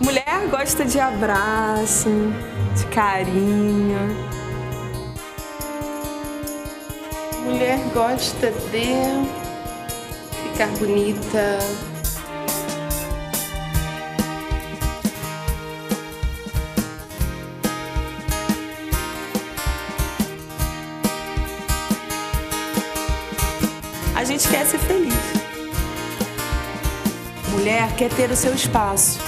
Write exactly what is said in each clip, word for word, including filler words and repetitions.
Mulher gosta de abraço, de carinho. Mulher gosta de ficar bonita. A gente quer ser feliz. Mulher quer ter o seu espaço.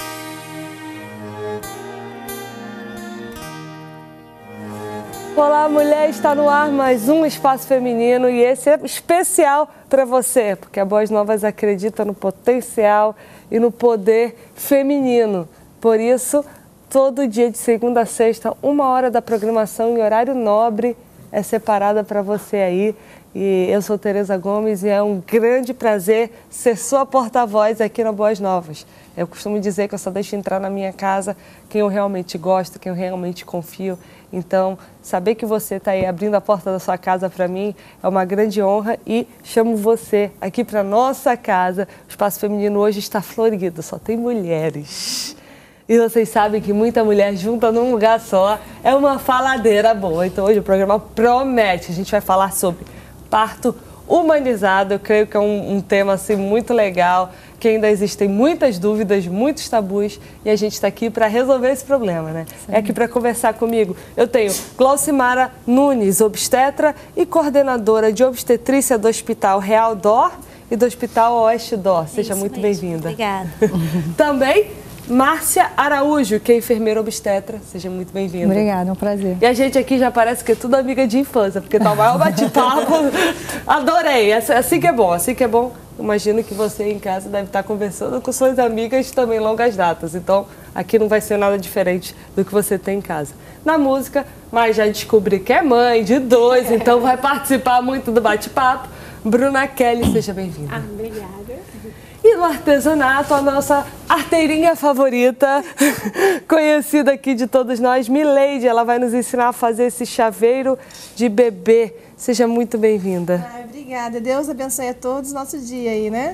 Olá, mulher, está no ar mais um Espaço Feminino e esse é especial para você, porque a Boas Novas acredita no potencial e no poder feminino. Por isso, todo dia de segunda a sexta, uma hora da programação em horário nobre é separada para você aí. E eu sou Tereza Gomes e é um grande prazer ser sua porta-voz aqui na Boas Novas. Eu costumo dizer que eu só deixo entrar na minha casa quem eu realmente gosto, quem eu realmente confio. Então, saber que você está aí abrindo a porta da sua casa para mim é uma grande honra e chamo você aqui para nossa casa. O Espaço Feminino hoje está florido, só tem mulheres. E vocês sabem que muita mulher junta num lugar só é uma faladeira boa. Então hoje o programa promete, a gente vai falar sobre parto humanizado. Eu creio que é um, um tema assim, muito legal, que ainda existem muitas dúvidas, muitos tabus, e a gente está aqui para resolver esse problema, né? Sim. É aqui para conversar comigo. Eu tenho Glaucimara Nunes, obstetra e coordenadora de obstetrícia do Hospital Real D'Or e do Hospital Oeste D'Or. Seja muito bem-vinda. Obrigada. Também Márcia Araújo, que é enfermeira obstetra. Seja muito bem-vinda. Obrigada, é um prazer. E a gente aqui já parece que é tudo amiga de infância, porque tá o maior bate-papo. Adorei, assim que é bom, assim que é bom. Imagino que você em casa deve estar conversando com suas amigas também longas datas. Então, aqui não vai ser nada diferente do que você tem em casa. Na música, mas já descobri que é mãe de dois, então vai participar muito do bate-papo. Bruna Kelly, seja bem-vinda. Ah, obrigada. E no artesanato, a nossa arteirinha favorita, conhecida aqui de todos nós, Mileide, ela vai nos ensinar a fazer esse chaveiro de bebê. Seja muito bem-vinda. Ah, obrigada. Deus abençoe a todos nosso dia aí, né?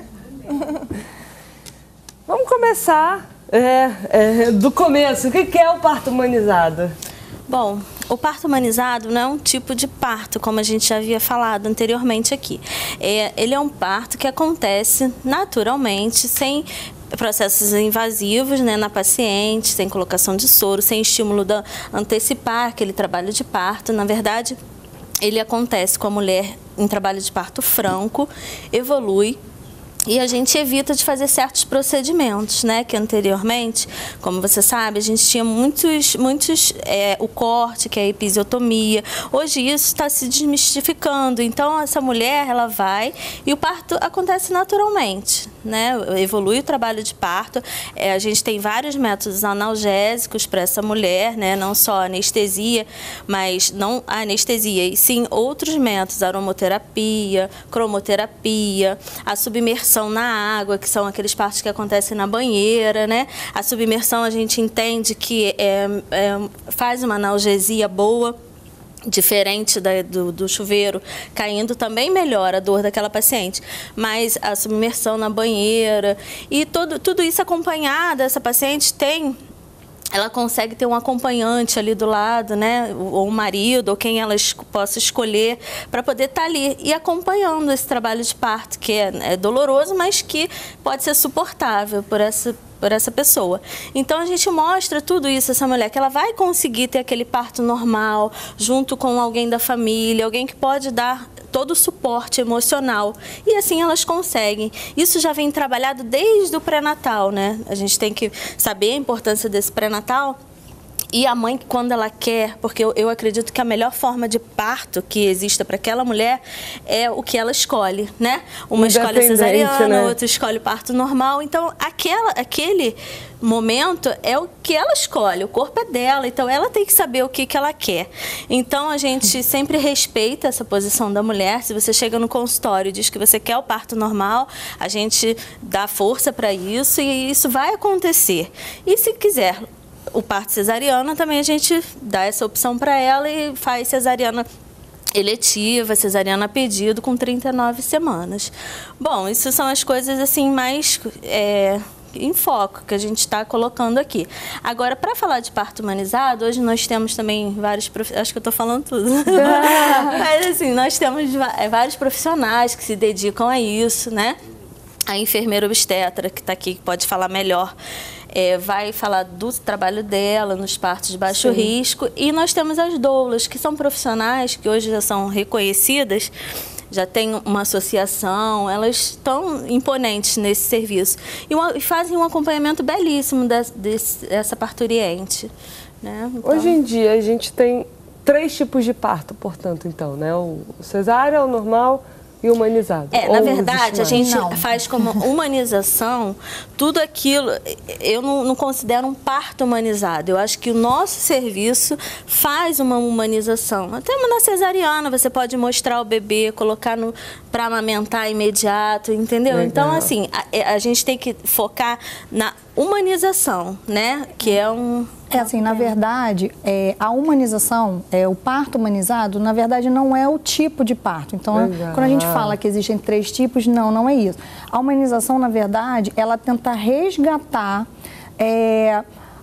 Vamos começar é, é, do começo. O que é o parto humanizado? Bom, o parto humanizado não é um tipo de parto, como a gente já havia falado anteriormente aqui. É, ele é um parto que acontece naturalmente, sem processos invasivos, né, na paciente, sem colocação de soro, sem estímulo de antecipar aquele trabalho de parto. Na verdade, ele acontece com a mulher em trabalho de parto franco, evolui, e a gente evita de fazer certos procedimentos, né? Que anteriormente, como você sabe, a gente tinha muitos, muitos é, o corte, que é a episiotomia. Hoje isso está se desmistificando. Então essa mulher, ela vai e o parto acontece naturalmente, né? Evolui o trabalho de parto. É, a gente tem vários métodos analgésicos para essa mulher, né? Não só anestesia, mas não a anestesia, e sim outros métodos, aromoterapia, cromoterapia, a submersão na água, que são aqueles partos que acontecem na banheira, né? A submersão a gente entende que é, é, faz uma analgesia boa, diferente da, do, do chuveiro caindo, também melhora a dor daquela paciente, mas a submersão na banheira e todo, tudo isso acompanhado, essa paciente tem... ela consegue ter um acompanhante ali do lado, né, ou um marido, ou quem ela es possa escolher, para poder estar ali e acompanhando esse trabalho de parto, que é, é doloroso, mas que pode ser suportável por essa, por essa pessoa. Então a gente mostra tudo isso, essa mulher, que ela vai conseguir ter aquele parto normal, junto com alguém da família, alguém que pode dar todo o suporte emocional, e assim elas conseguem. Isso já vem trabalhado desde o pré-natal, né? A gente tem que saber a importância desse pré-natal. E a mãe, quando ela quer, porque eu, eu acredito que a melhor forma de parto que exista para aquela mulher é o que ela escolhe, né? Uma escolhe a cesariana, né? Outra escolhe o parto normal. Então, aquela, aquele momento é o que ela escolhe, o corpo é dela, então ela tem que saber o que, que ela quer. Então, a gente sempre respeita essa posição da mulher. Se você chega no consultório e diz que você quer o parto normal, a gente dá força para isso e isso vai acontecer. E se quiser o parto cesariana, também a gente dá essa opção para ela e faz cesariana eletiva, cesariana a pedido, com trinta e nove semanas. Bom, isso são as coisas assim mais é, em foco, que a gente está colocando aqui. Agora, para falar de parto humanizado, hoje nós temos também vários... Acho que eu estou falando tudo. Mas, assim, nós temos vários profissionais que se dedicam a isso, né? A enfermeira obstetra, que está aqui, que pode falar melhor, é, vai falar do trabalho dela nos partos de baixo Sim. risco. E nós temos as doulas, que são profissionais que hoje já são reconhecidas, já tem uma associação, elas estão imponentes nesse serviço. E, uma, e fazem um acompanhamento belíssimo de, de, dessa parturiente. Né? Então... Hoje em dia a gente tem três tipos de parto, portanto, então, né? O cesárea, o normal e humanizado. É, na verdade, a gente não. faz como humanização tudo aquilo. Eu não, não considero um parto humanizado. Eu acho que o nosso serviço faz uma humanização. Até na cesariana, você pode mostrar o bebê, colocar para amamentar imediato, entendeu? Legal. Então, assim, a, a gente tem que focar na humanização, né? Que é um... É assim, na verdade, é, a humanização, é, o parto humanizado, na verdade, não é o tipo de parto. Então, Legal. quando a gente fala que existem três tipos, não, não é isso. A humanização, na verdade, ela tenta resgatar é,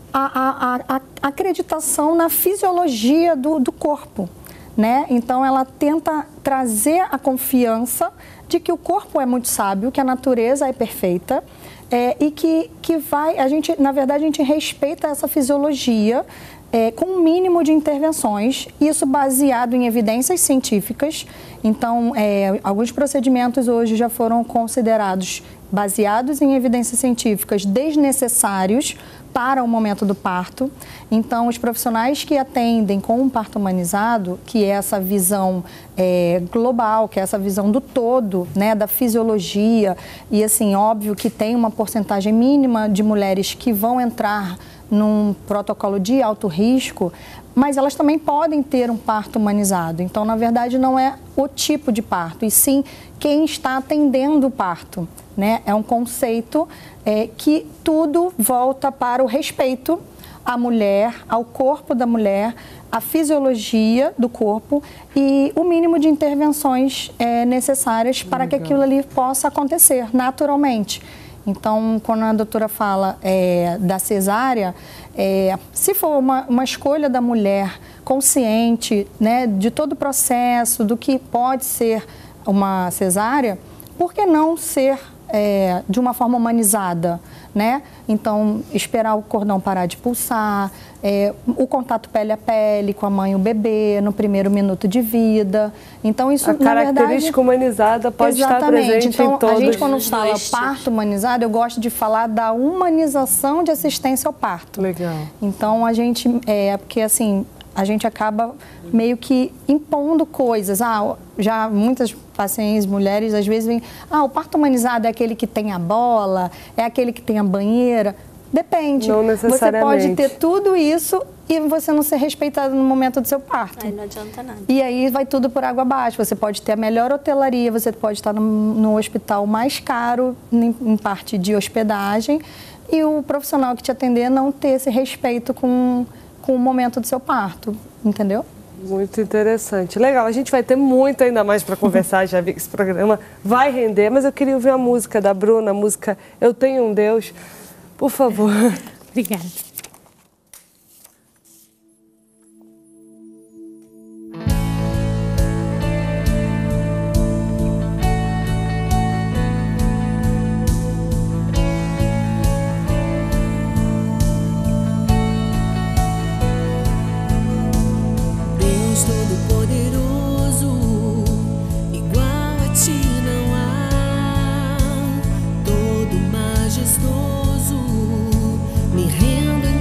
a, a, a, a acreditação na fisiologia do, do corpo, né? Então, ela tenta trazer a confiança de que o corpo é muito sábio, que a natureza é perfeita, É, e que, que vai, a gente, na verdade, a gente respeita essa fisiologia é, com um mínimo de intervenções, isso baseado em evidências científicas. Então, é, alguns procedimentos hoje já foram considerados baseados em evidências científicas desnecessários para o momento do parto. Então, os profissionais que atendem com um parto humanizado, que é essa visão é, global, que é essa visão do todo, né, da fisiologia, e assim, óbvio que tem uma porcentagem mínima de mulheres que vão entrar num protocolo de alto risco, mas elas também podem ter um parto humanizado. Então, na verdade, não é o tipo de parto, e sim quem está atendendo o parto, né? É um conceito é, que tudo volta para o respeito à mulher, ao corpo da mulher, à fisiologia do corpo e o mínimo de intervenções é, necessárias para Legal. que aquilo ali possa acontecer naturalmente. Então, quando a doutora fala é, da cesárea, é, se for uma, uma escolha da mulher consciente, né, de todo o processo, do que pode ser uma cesárea, por que não ser é, de uma forma humanizada, né? Então, esperar o cordão parar de pulsar, é, o contato pele a pele com a mãe e o bebê no primeiro minuto de vida. Então, isso, a na verdade... A característica humanizada pode exatamente. estar presente então, em todos a gente, quando os fala dois parto tipos. humanizado, eu gosto de falar da humanização de assistência ao parto. Legal. Então, a gente... É, porque, assim... a gente acaba meio que impondo coisas. Ah, já muitas pacientes, mulheres, às vezes vêm, ah, o parto humanizado é aquele que tem a bola, é aquele que tem a banheira. Depende. Não necessariamente. Você pode ter tudo isso e você não ser respeitado no momento do seu parto. Aí não adianta nada. E aí vai tudo por água abaixo. Você pode ter a melhor hotelaria, você pode estar no, no hospital mais caro, em, em parte de hospedagem, e o profissional que te atender não ter esse respeito com... com o momento do seu parto, entendeu? Muito interessante. Legal, a gente vai ter muito ainda mais para conversar, já vi que esse programa vai render, mas eu queria ouvir a música da Bruna, a música Eu Tenho um Deus. Por favor. Obrigada. Me rendo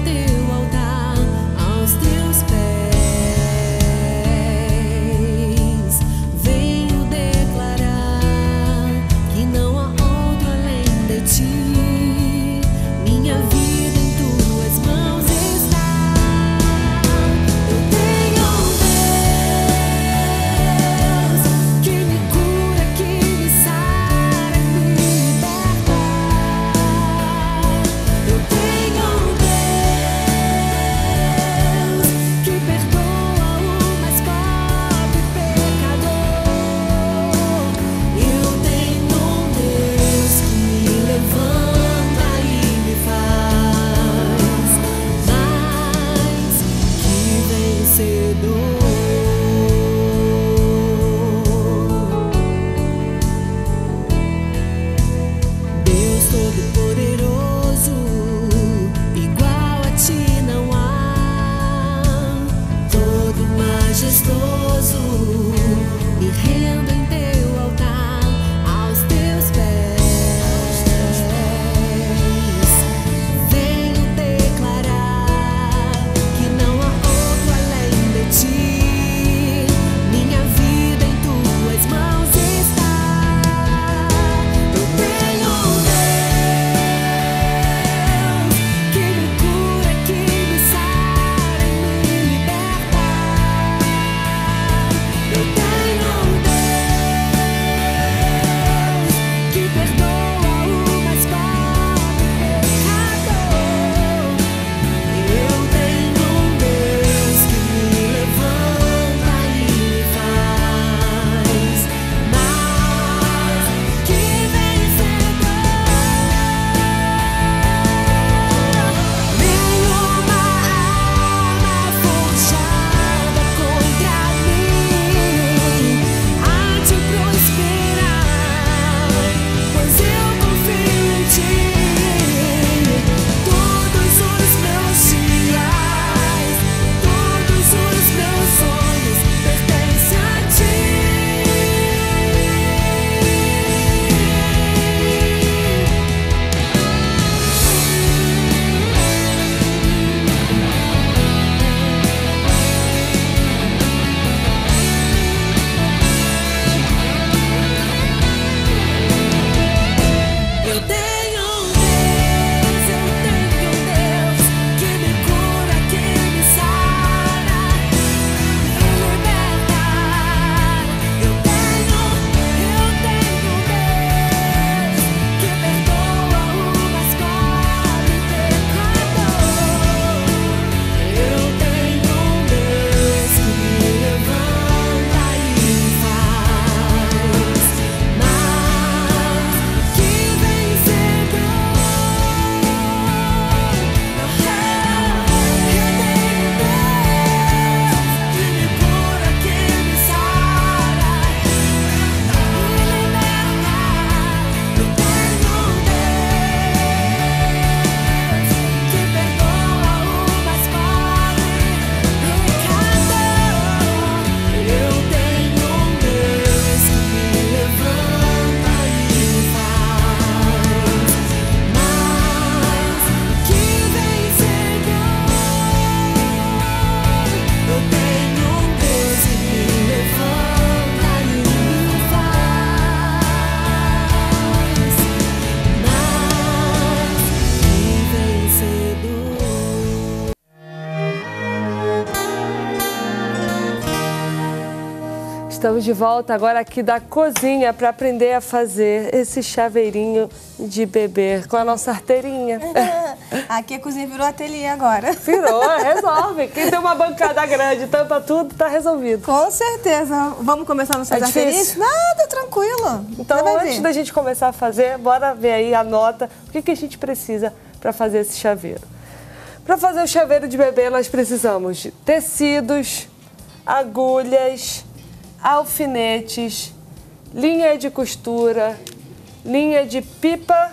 Estamos de volta agora aqui da cozinha para aprender a fazer esse chaveirinho de bebê com a nossa arteirinha. Aqui a cozinha virou ateliê agora. Virou, resolve. Quem tem uma bancada grande, tampa tudo, tá resolvido. Com certeza. Vamos começar nossas É arterias? Nada, tranquilo. Então, antes da gente começar a fazer, bora ver aí, anota o que, que a gente precisa para fazer esse chaveiro. Para fazer o chaveiro de bebê, nós precisamos de tecidos, agulhas, alfinetes, linha de costura, linha de pipa,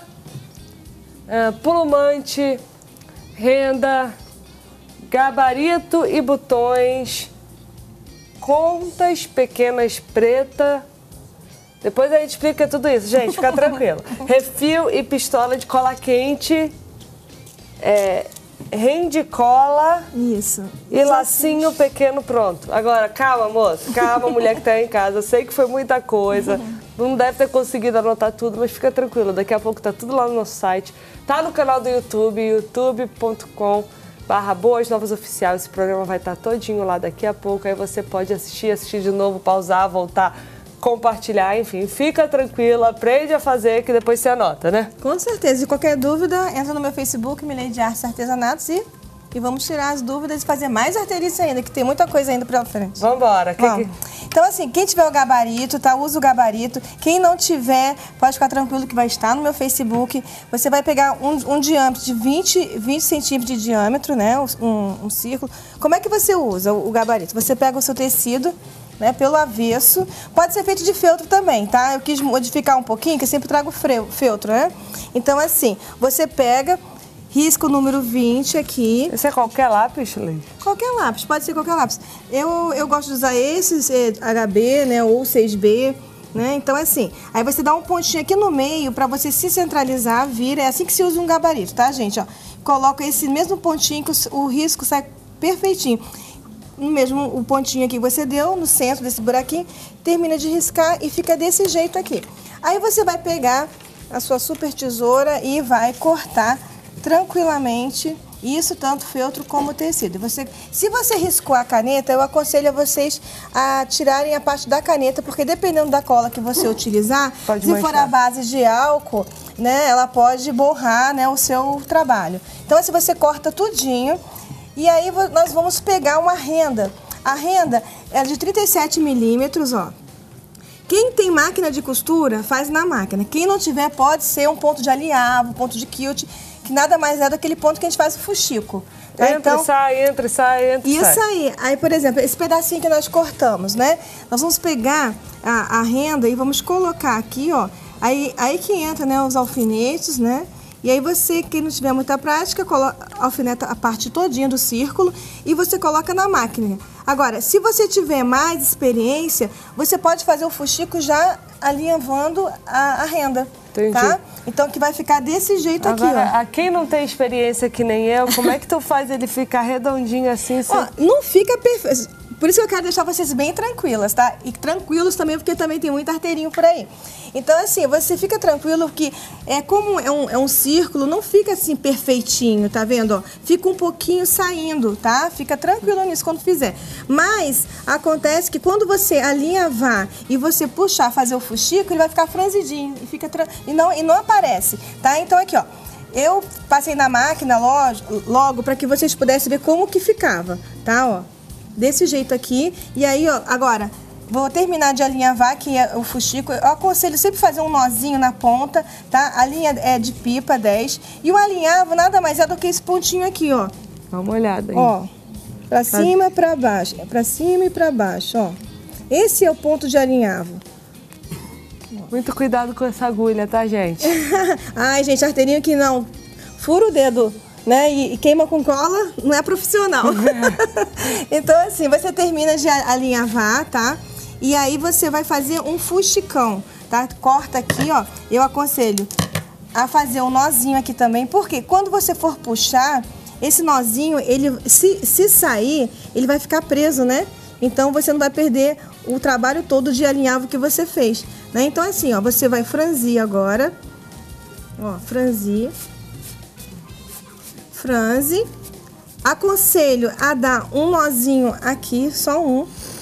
uh, plumante, renda, gabarito e botões, contas pequenas preta. Depois a gente explica tudo isso, gente, fica tranquilo. Refil e pistola de cola quente, é, rende cola. Isso. E lacinho pequeno pronto. Agora, calma, moça. Calma, mulher que tá aí em casa. Eu sei que foi muita coisa. Não deve ter conseguido anotar tudo, mas fica tranquilo. Daqui a pouco tá tudo lá no nosso site. Tá no canal do YouTube, youtube ponto com barra Boas Novas Oficial. Esse programa vai estar todinho lá daqui a pouco. Aí você pode assistir, assistir de novo, pausar, voltar, compartilhar, enfim. Fica tranquila, aprende a fazer que depois você anota, né? Com certeza. E qualquer dúvida, entra no meu Facebook, Mileide Artes e Artesanatos e, e vamos tirar as dúvidas e fazer mais arteirice ainda, que tem muita coisa ainda pra frente. Vambora. Que Vamos. que... Então, assim, quem tiver o gabarito, tá? Usa o gabarito. Quem não tiver, pode ficar tranquilo que vai estar no meu Facebook. Você vai pegar um, um diâmetro de vinte centímetros de diâmetro, né? Um, um círculo. Como é que você usa o, o gabarito? Você pega o seu tecido, né, pelo avesso. Pode ser feito de feltro também, tá? Eu quis modificar um pouquinho, que eu sempre trago feltro, né? Então, assim, você pega, risca o número vinte aqui. Esse é qualquer lápis, Leide? Qualquer lápis, pode ser qualquer lápis. Eu, eu gosto de usar esses, é, H B, né, ou seis B, né? Então, assim, aí você dá um pontinho aqui no meio pra você se centralizar, vira. É assim que se usa um gabarito, tá, gente? Ó, coloca esse mesmo pontinho que o, o risco sai perfeitinho. No mesmo o pontinho aqui que você deu, no centro desse buraquinho, termina de riscar e fica desse jeito aqui. Aí você vai pegar a sua super tesoura e vai cortar tranquilamente, isso tanto feltro como tecido. Você, se você riscou a caneta, eu aconselho a vocês a tirarem a parte da caneta, porque dependendo da cola que você utilizar, pode se manchar. for a base de álcool, né, ela pode borrar, né, o seu trabalho. Então, assim, você corta tudinho. E aí nós vamos pegar uma renda. A renda é de trinta e sete milímetros, ó. Quem tem máquina de costura, faz na máquina. Quem não tiver, pode ser um ponto de alinhavo, um ponto de quilt, que nada mais é do que aquele ponto que a gente faz o fuxico. Tá? Entra então, e sai, entra e sai, entra e sai. Isso aí. Aí, por exemplo, esse pedacinho que nós cortamos, né? Nós vamos pegar a, a renda e vamos colocar aqui, ó. Aí, aí que entra, né, os alfinetes, né? E aí você, quem não tiver muita prática, coloca, alfineta a parte todinha do círculo e você coloca na máquina. Agora, se você tiver mais experiência, você pode fazer o fuxico já alinhavando a, a renda. Entendi. Tá? Então, que vai ficar desse jeito. Agora, aqui, ó. A quem não tem experiência que nem eu, como é que tu faz ele ficar redondinho assim? Ó, não fica perfeito. Por isso que eu quero deixar vocês bem tranquilas, tá? E tranquilos também, porque também tem muito arteirinho por aí. Então, assim, você fica tranquilo que é como é um, é um círculo, não fica assim perfeitinho, tá vendo? Ó, fica um pouquinho saindo, tá? Fica tranquilo nisso quando fizer. Mas acontece que quando você alinhavar e você puxar, fazer o fuxico, ele vai ficar franzidinho e, fica tra... e, não, e não aparece, tá? Então, aqui, ó. Eu passei na máquina logo, logo para que vocês pudessem ver como que ficava, tá? Ó. Desse jeito aqui, e aí, ó, agora, vou terminar de alinhavar aqui o fuxico. Eu aconselho sempre fazer um nozinho na ponta, tá? A linha é de pipa dez, e o alinhavo nada mais é do que esse pontinho aqui, ó. Dá uma olhada aí. Ó, pra cima, pra baixo, pra cima e pra baixo, ó. Esse é o ponto de alinhavo. Muito cuidado com essa agulha, tá, gente? Ai, gente, arteirinho que não fura o dedo, né, e, e queima com cola, não é profissional. Então, assim, você termina de alinhavar, tá? E aí você vai fazer um fuxicão, tá? Corta aqui, ó. Eu aconselho a fazer um nozinho aqui também, porque quando você for puxar, esse nozinho, ele se, se sair, ele vai ficar preso, né? Então, você não vai perder o trabalho todo de alinhavo que você fez, né? Então, assim, ó, você vai franzir agora. Ó, franzir. Franze. Aconselho a dar um nozinho aqui, só um,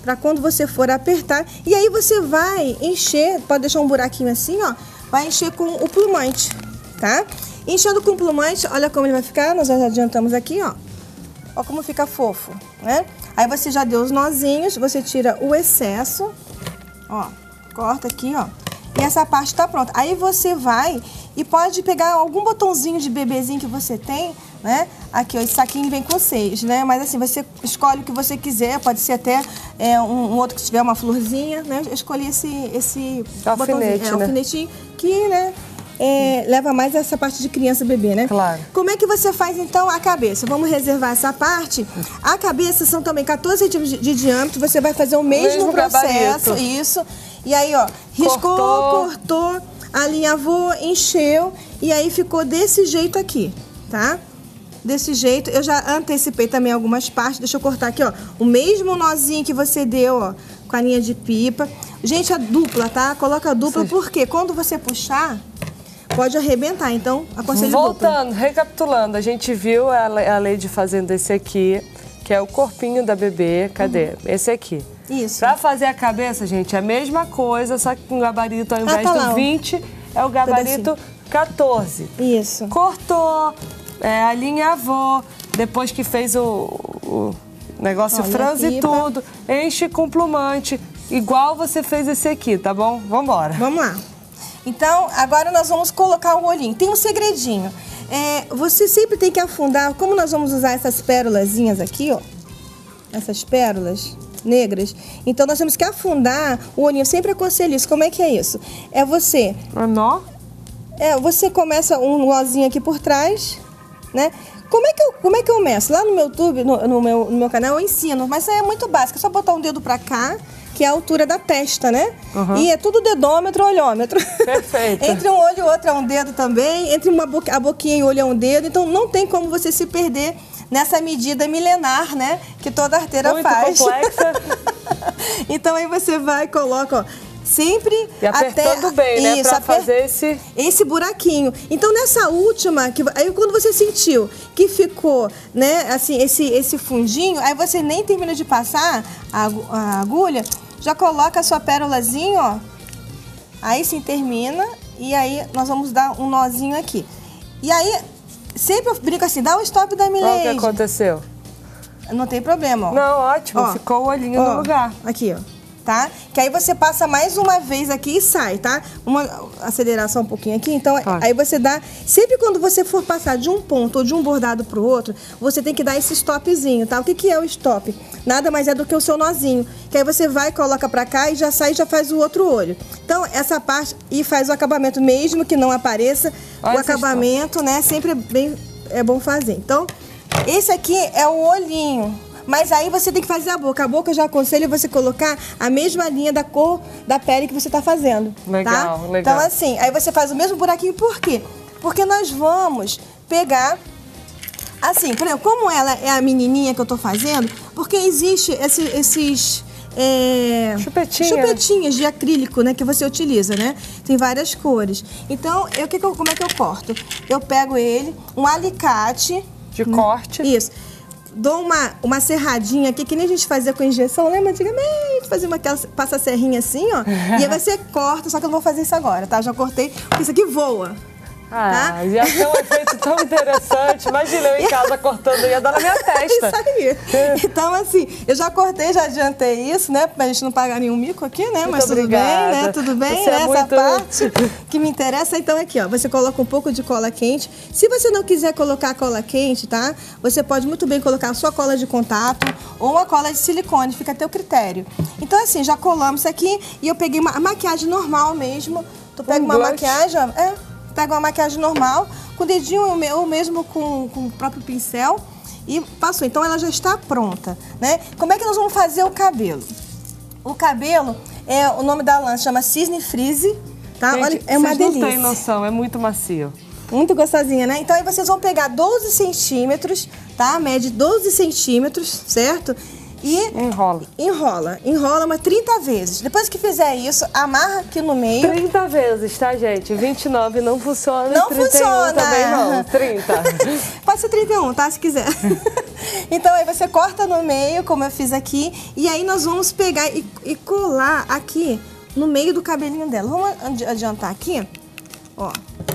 para quando você for apertar. E aí você vai encher, pode deixar um buraquinho assim, ó, vai encher com o plumante, tá? Enchendo com o plumante, olha como ele vai ficar, nós já adiantamos aqui, ó. Ó como fica fofo, né? Aí você já deu os nozinhos, você tira o excesso, ó, corta aqui, ó. E essa parte tá pronta. Aí você vai e pode pegar algum botãozinho de bebezinho que você tem, né? Aqui, ó, esse saquinho vem com seis, né? Mas assim, você escolhe o que você quiser, pode ser até é, um, um outro que tiver uma florzinha, né? Eu escolhi esse, esse alfinete, é, né? alfinetinho que, né? É, leva mais essa parte de criança bebê, né? Claro. Como é que você faz, então, a cabeça? Vamos reservar essa parte. A cabeça são também quatorze centímetros de, de diâmetro. Você vai fazer o mesmo, mesmo processo. Gabarito. Isso. E aí, ó, riscou, cortou, cortou alinhavou, encheu. E aí ficou desse jeito aqui, tá? Desse jeito. Eu já antecipei também algumas partes. Deixa eu cortar aqui, ó. O mesmo nozinho que você deu, ó, com a linha de pipa. Gente, a dupla, tá? Coloca a dupla, Sim. porque quando você puxar... pode arrebentar, então aconselho Voltando, dupla. recapitulando, a gente viu a, a Lady fazendo esse aqui, que é o corpinho da bebê. Cadê? Uhum. Esse aqui. Isso. Pra fazer a cabeça, gente, é a mesma coisa, só que com o gabarito, ao invés ah, tá do lá, vinte, é o gabarito quatorze. Isso. Cortou, é, alinhavou, depois que fez o, o negócio Olha, franze e tudo, enche com plumante, igual você fez esse aqui, tá bom? Vambora. Vamos lá. Então, agora nós vamos colocar o olhinho. Tem um segredinho. É, você sempre tem que afundar, como nós vamos usar essas pérolazinhas aqui, ó. Essas pérolas negras. Então, nós temos que afundar o olhinho. Eu sempre aconselho isso. Como é que é isso? É você... É nó? É, você começa um nozinho aqui por trás, né? Como é que eu, como é que eu meço? Lá no meu YouTube, no, no, meu, no meu canal, eu ensino. Mas isso é muito básico. É só botar um dedo pra cá, que é a altura da testa, né? Uhum. E é tudo dedômetro, olhômetro. Perfeito. Entre um olho e outro é um dedo também, entre uma boca, a boquinha e o olho é um dedo, então não tem como você se perder nessa medida milenar, né? Que toda arteira Muito faz. complexa. Então aí você vai e coloca, ó, sempre e apertando até, bem, né? Isso, pra fazer esse... esse buraquinho. Então, nessa última, que, aí quando você sentiu que ficou, né, assim, esse, esse fundinho, aí você nem termina de passar a, a agulha, já coloca a sua pérolazinha, ó. Aí sim termina, e aí nós vamos dar um nozinho aqui. E aí, sempre eu brinco assim, dá o stop da Milady. O que aconteceu? Não tem problema, ó. Não, ótimo, ó, ficou o olhinho ó, no lugar. Aqui, ó. Tá? Que aí você passa mais uma vez aqui e sai, tá? Uma aceleração um pouquinho aqui, então tá. Aí você dá... Sempre quando você for passar de um ponto ou de um bordado pro outro, você tem que dar esse stopzinho, tá? O que que é o stop? Nada mais é do que o seu nozinho, que aí você vai, coloca pra cá e já sai e já faz o outro olho. Então, essa parte e faz o acabamento, mesmo que não apareça, olha o acabamento, né? Sempre é, bem, é bom fazer. Então, esse aqui é o olhinho. Mas aí você tem que fazer a boca. A boca eu já aconselho você colocar a mesma linha da cor da pele que você está fazendo. Legal, tá? legal. Então assim, aí você faz o mesmo buraquinho. Por quê? Porque nós vamos pegar... Assim, por exemplo, como ela é a menininha que eu tô fazendo, porque existe esse, esses... É, Chupetinha. chupetinhas de acrílico, né, que você utiliza, né? Tem várias cores. Então, eu, que que eu, como é que eu corto? Eu pego ele, um alicate... De né? corte. Isso. Dou uma, uma serradinha aqui, que nem a gente fazia com injeção, lembra antigamente? Fazia uma aquela, passa a serrinha assim, ó. E aí você corta, só que eu não vou fazer isso agora, tá? Já cortei, porque isso aqui voa. Ah, tá? ia ter um efeito tão interessante. Imagina eu em casa cortando, ia dar na minha testa. Isso aí. Então, assim, eu já cortei, já adiantei isso, né? Pra gente não pagar nenhum mico aqui, né? Muito Mas tudo obrigada. bem, né? Tudo bem, você né? É Essa muito... parte que me interessa, então, aqui, ó. Você coloca um pouco de cola quente. Se você não quiser colocar cola quente, tá? Você pode muito bem colocar a sua cola de contato ou uma cola de silicone, fica a teu critério. Então, assim, já colamos isso aqui e eu peguei uma maquiagem normal mesmo. Tu pega um uma blush. maquiagem, ó, é... Pega uma maquiagem normal, com o dedinho ou mesmo com, com o próprio pincel e passou. Então ela já está pronta, né? Como é que nós vamos fazer o cabelo? O cabelo, é, o nome da lã chama Cisne Frizz, tá? Gente, olha, é uma vocês delícia. não tem noção, é muito macio. Muito gostosinha, né? Então aí vocês vão pegar doze centímetros, tá? Mede doze centímetros, certo? E enrola. Enrola. Enrola umas trinta vezes. Depois que fizer isso, amarra aqui no meio. trinta vezes, tá, gente? vinte e nove não funciona. Não trinta e um funciona. Também não. trinta. Pode ser trinta e um, tá? Se quiser. Então aí você corta no meio, como eu fiz aqui, e aí nós vamos pegar e, e colar aqui no meio do cabelinho dela. Vamos adiantar aqui, ó.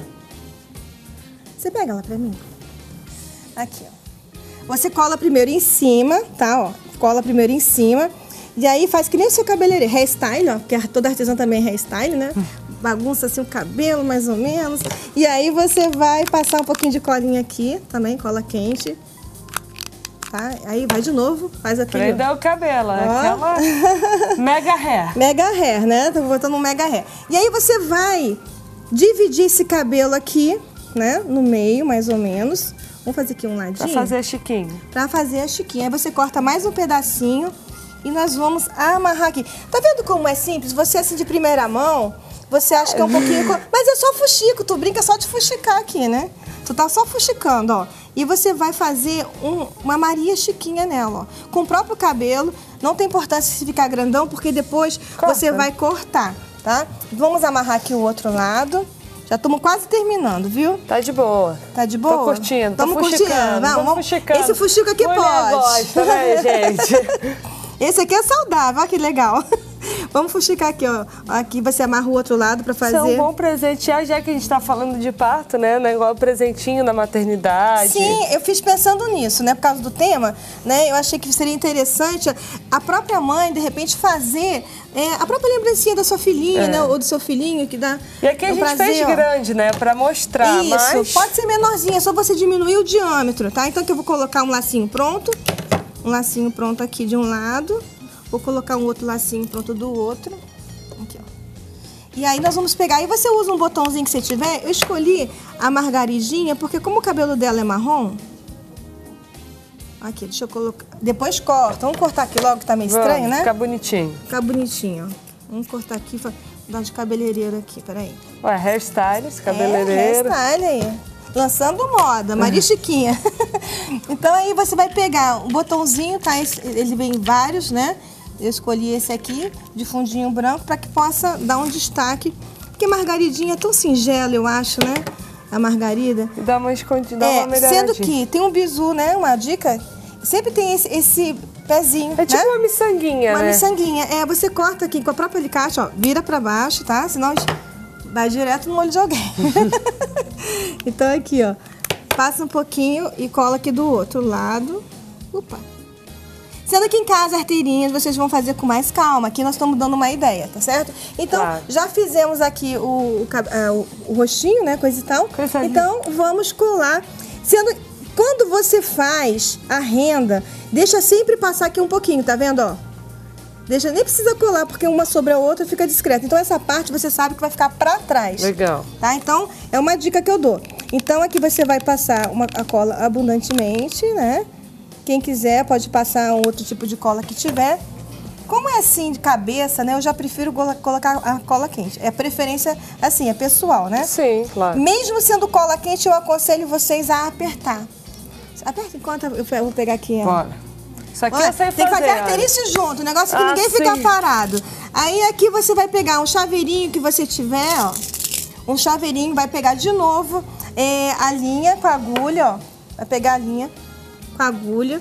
Você pega ela pra mim? Aqui, ó. Você cola primeiro em cima, tá, ó. Cola primeiro em cima. E aí faz que nem o seu cabeleireiro, hairstyle, ó. Porque toda artesã também é hairstyle, né? Bagunça assim o cabelo, mais ou menos. E aí você vai passar um pouquinho de colinha aqui, também, cola quente. Tá? Aí vai de novo, faz aquele... Prender o cabelo, ó. Aquela mega hair. Mega hair, né? Tô botando um mega hair. E aí você vai dividir esse cabelo aqui, né? No meio, mais ou menos. Vamos fazer aqui um ladinho. Pra fazer a chiquinha. Pra fazer a chiquinha. Aí você corta mais um pedacinho e nós vamos amarrar aqui. Tá vendo como é simples? Você assim de primeira mão, você acha que é um pouquinho... Mas é só fuxico, tu brinca só de fuxicar aqui, né? Tu tá só fuxicando, ó. E você vai fazer um, uma Maria Chiquinha nela, ó. Com o próprio cabelo. Não tem importância se ficar grandão, porque depois Corta. você vai cortar, tá? Vamos amarrar aqui o outro lado. Já estamos quase terminando, viu? Tá de boa. Tá de boa? Tô curtindo, tô Tamo fuxicando. Curtindo. Vamos, vamos fuxicando. Esse fuxico aqui Mulher pode. gosta, né, gente? Esse aqui é saudável, olha que legal. Vamos fuxicar aqui, ó. Aqui você amarra o outro lado pra fazer. Isso é um bom presente, já que a gente tá falando de parto, né? Igual presentinho na maternidade. Sim, eu fiz pensando nisso, né? Por causa do tema, né? Eu achei que seria interessante a própria mãe, de repente, fazer é, a própria lembrancinha da sua filhinha, é. né? Ou do seu filhinho, que dá E aqui a um gente prazer, fez ó. grande, né? Pra mostrar, Isso, mas... pode ser menorzinha, é só você diminuir o diâmetro, tá? Então aqui eu vou colocar um lacinho pronto. Um lacinho pronto aqui de um lado. Vou colocar um outro lacinho pronto do outro. Aqui, ó. E aí nós vamos pegar, e você usa um botãozinho que você tiver. Eu escolhi a margaridinha, porque como o cabelo dela é marrom... Aqui, deixa eu colocar... Depois corta. Vamos cortar aqui logo, que tá meio Vamos, estranho, né? Ficar bonitinho. Ficar bonitinho, ó. Vamos cortar aqui, dar de cabeleireiro aqui, peraí. Ué, hairstylist, cabeleireiro. É, hairstyle aí. Lançando moda, Maria Chiquinha. Então aí você vai pegar um botãozinho, tá? Ele vem em vários, né? Eu escolhi esse aqui, de fundinho branco, para que possa dar um destaque. Porque a margaridinha é tão singela, eu acho, né? A margarida. E dá uma escondida, dá é, uma melhoradinha. Sendo que tem um bizu, né? Uma dica. Sempre tem esse, esse pezinho, É tipo né? uma miçanguinha, uma né? Uma miçanguinha. É, você corta aqui com a própria alicate, ó. Vira pra baixo, tá? Senão vai direto no olho de alguém. Então aqui, ó. Passa um pouquinho e cola aqui do outro lado. Opa. Sendo que em casa, arteirinhas, vocês vão fazer com mais calma. Aqui nós estamos dando uma ideia, tá certo? Então, claro. já fizemos aqui o, o, o, o rostinho, né? Coisa e tal. Coisa então, vamos colar. Sendo, quando você faz a renda, deixa sempre passar aqui um pouquinho, tá vendo, ó? Deixa, nem precisa colar, porque uma sobre a outra fica discreta. Então, essa parte você sabe que vai ficar pra trás. Legal. Tá? Então, é uma dica que eu dou. Então, aqui você vai passar uma, a cola abundantemente, né? Quem quiser pode passar um outro tipo de cola que tiver. Como é assim de cabeça, né? Eu já prefiro colocar a cola quente. É preferência, assim, é pessoal, né? Sim, claro. Mesmo sendo cola quente, eu aconselho vocês a apertar. Aperta enquanto eu vou pegar aqui. Ó. Bora. Isso aqui Olha, eu sei tem fazer. que fazer arterice junto, o negócio é que ah, ninguém sim. fica parado. Aí aqui você vai pegar um chaveirinho que você tiver, ó. Um chaveirinho, vai pegar de novo é, a linha com a agulha, ó. Vai pegar a linha com a agulha.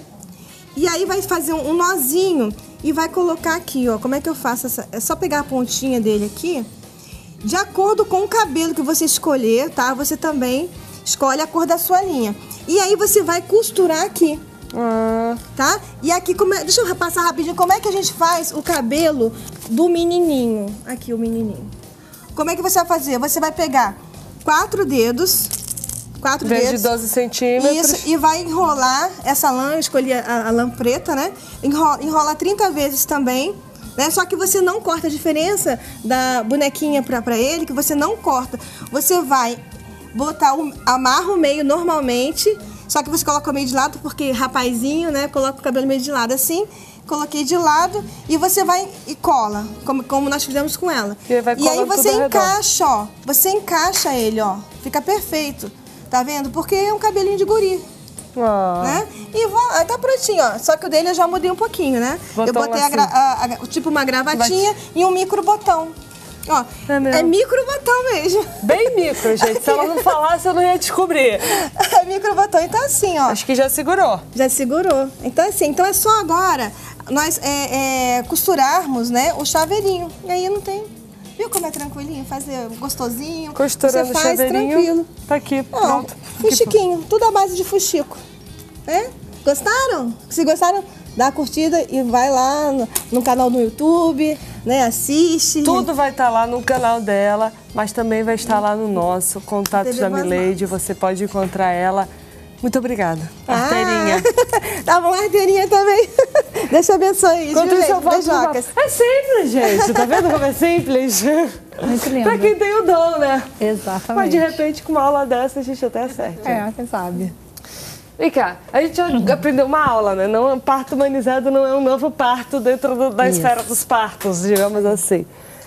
E aí vai fazer um, um nozinho e vai colocar aqui, ó. Como é que eu faço? Essa? É só pegar a pontinha dele aqui. De acordo com o cabelo que você escolher, tá? Você também escolhe a cor da sua linha. E aí você vai costurar aqui. Ah. Tá? E aqui, como é, deixa eu passar rapidinho, como é que a gente faz o cabelo do menininho? Aqui, o menininho. Como é que você vai fazer? Você vai pegar quatro dedos, quatro Desde dedos. de doze centímetros. Isso, e vai enrolar essa lã, eu escolhi a, a lã preta, né? Enrola, enrola trinta vezes também, né? Só que você não corta a diferença da bonequinha pra, pra ele, que você não corta. Você vai botar, o, amarra o meio normalmente. Só que você coloca o meio de lado, porque rapazinho, né? Coloca o cabelo meio de lado assim. Coloquei de lado e você vai e cola, como, como nós fizemos com ela. E, vai e aí você encaixa, redor. ó. Você encaixa ele, ó. Fica perfeito. Tá vendo? Porque é um cabelinho de guri. Ah. Né? E vou, ah, tá prontinho, ó. Só que o dele eu já mudei um pouquinho, né? Botão eu botei assim. a, a, a, tipo uma gravatinha e um micro botão. Ó, é, é micro botão mesmo. Bem micro, gente. Se ela não falasse, eu não ia descobrir. É micro botão. Então, assim, ó. Acho que já segurou. Já segurou. Então, assim, então é só agora nós é, é, costurarmos, né, o chaveirinho. E aí não tem... Viu como é tranquilinho? Fazer gostosinho. Costurando você faz o chaveirinho. tranquilo. Tá aqui, Ó, pronto. fuxiquinho. Tudo à base de fuxico. É? Gostaram? Se gostaram, dá a curtida e vai lá no, no canal do YouTube, né? Assiste. Tudo vai estar lá no canal dela, mas também vai estar lá no nosso, Contatos da Mileide. Você pode encontrar ela. Muito obrigada. Arteirinha. Ah, tá bom, arteirinha também. Deus te abençoe. Enquanto isso, eu faço. É simples, gente. Tá vendo como é simples? Muito lindo. Pra quem tem o dom, né? Exatamente. Mas de repente, com uma aula dessa, a gente até acerta. É, quem sabe. Vem cá, a gente já aprendeu uma aula, né? Não, parto humanizado não é um novo parto dentro do, da Isso. esfera dos partos, digamos assim.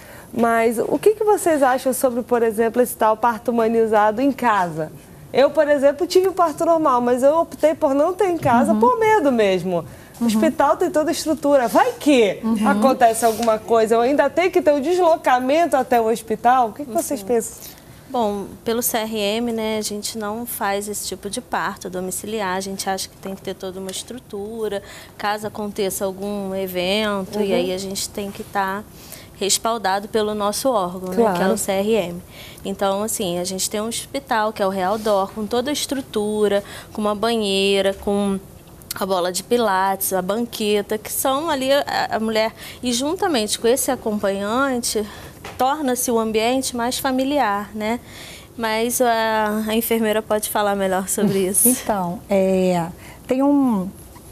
Mas o que, que vocês acham sobre, por exemplo, esse tal parto humanizado em casa? Eu, por exemplo, tive um parto normal, mas eu optei por não ter em casa uhum. por medo mesmo. O uhum. hospital tem toda a estrutura. Vai que uhum. acontece alguma coisa, eu ainda tenho que ter o um deslocamento até o hospital? O que, que vocês Sim. pensam? Bom, pelo C R M, né, a gente não faz esse tipo de parto domiciliar, a gente acha que tem que ter toda uma estrutura, caso aconteça algum evento, uhum. e aí a gente tem que estar tá respaldado pelo nosso órgão, claro. né, que é o C R M. Então, assim, a gente tem um hospital, que é o Real Dor, com toda a estrutura, com uma banheira, com a bola de pilates, a banqueta, que são ali a, a mulher, e juntamente com esse acompanhante, torna-se o ambiente mais familiar, né? Mas a, a enfermeira pode falar melhor sobre isso. Então, é, tem um...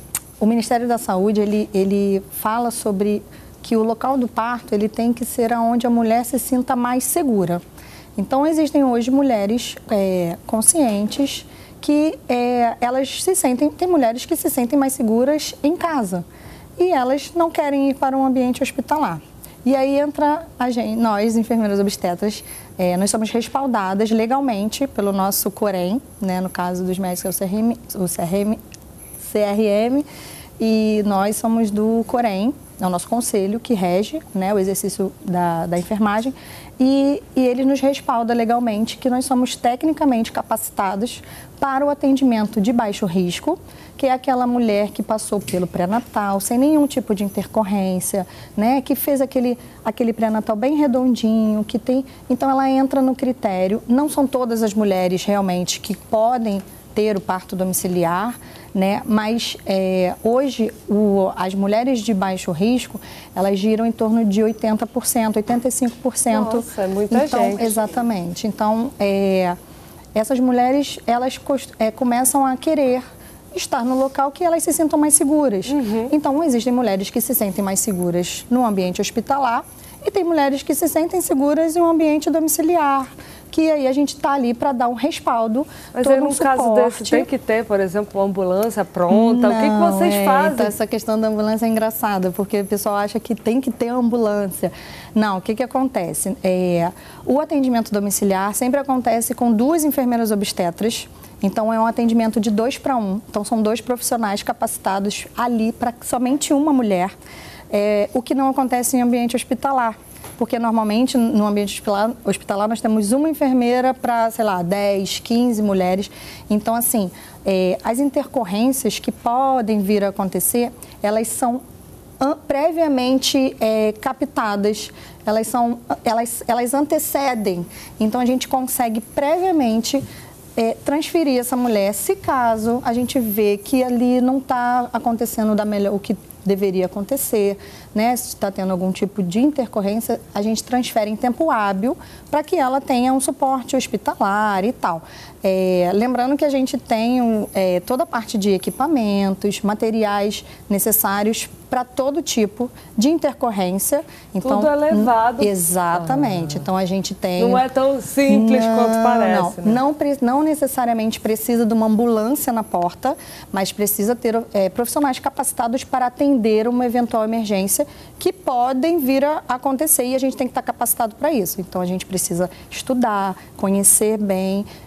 O Ministério da Saúde, ele, ele fala sobre que o local do parto, ele tem que ser onde a mulher se sinta mais segura. Então, existem hoje mulheres é, conscientes que é, elas se sentem... Tem mulheres que se sentem mais seguras em casa e elas não querem ir para um ambiente hospitalar. E aí entra a gente, nós, enfermeiras obstetras, é, nós somos respaldadas legalmente pelo nosso COREM, né, no caso dos médicos é o C R M, o C R M, C R M, e nós somos do COREM, é o nosso conselho que rege, né, o exercício da, da enfermagem, e, e ele nos respalda legalmente que nós somos tecnicamente capacitados para o atendimento de baixo risco, que é aquela mulher que passou pelo pré-natal sem nenhum tipo de intercorrência, né, que fez aquele, aquele pré-natal bem redondinho, que tem... Então, ela entra no critério. Não são todas as mulheres realmente que podem ter o parto domiciliar, né, mas é, hoje o, as mulheres de baixo risco, elas giram em torno de oitenta por cento, oitenta e cinco por cento. Nossa, é muita então, gente. Exatamente. Então, é, essas mulheres, elas é, começam a querer estar no local que elas se sintam mais seguras. Uhum. Então, existem mulheres que se sentem mais seguras no ambiente hospitalar e tem mulheres que se sentem seguras em um ambiente domiciliar, que aí a gente está ali para dar um respaldo, Mas todo aí, um num suporte. caso desse, tem que ter, por exemplo, uma ambulância pronta? Não, o que, que vocês é, fazem? Então essa questão da ambulância é engraçada, porque o pessoal acha que tem que ter ambulância. Não, o que, que acontece? É, o atendimento domiciliar sempre acontece com duas enfermeiras obstetras. Então, é um atendimento de dois para um. Então, são dois profissionais capacitados ali para somente uma mulher, é, o que não acontece em ambiente hospitalar. Porque, normalmente, no ambiente hospitalar, hospitalar nós temos uma enfermeira para, sei lá, dez, quinze mulheres. Então, assim, é, as intercorrências que podem vir a acontecer, elas são previamente é, captadas, elas, são, elas, elas antecedem. Então, a gente consegue previamente... É, transferir essa mulher, se caso a gente vê que ali não está acontecendo da melhor, o que deveria acontecer, né? Se está tendo algum tipo de intercorrência, a gente transfere em tempo hábil para que ela tenha um suporte hospitalar e tal. É, lembrando que a gente tem é, toda a parte de equipamentos, materiais necessários para todo tipo de intercorrência. Então, tudo é levado. Exatamente. Ah. Então, a gente tem... Não é tão simples não, quanto parece. Não, né? não, não necessariamente precisa de uma ambulância na porta, mas precisa ter é, profissionais capacitados para atender uma eventual emergência que podem vir a acontecer e a gente tem que estar capacitado para isso. Então, a gente precisa estudar, conhecer bem, é,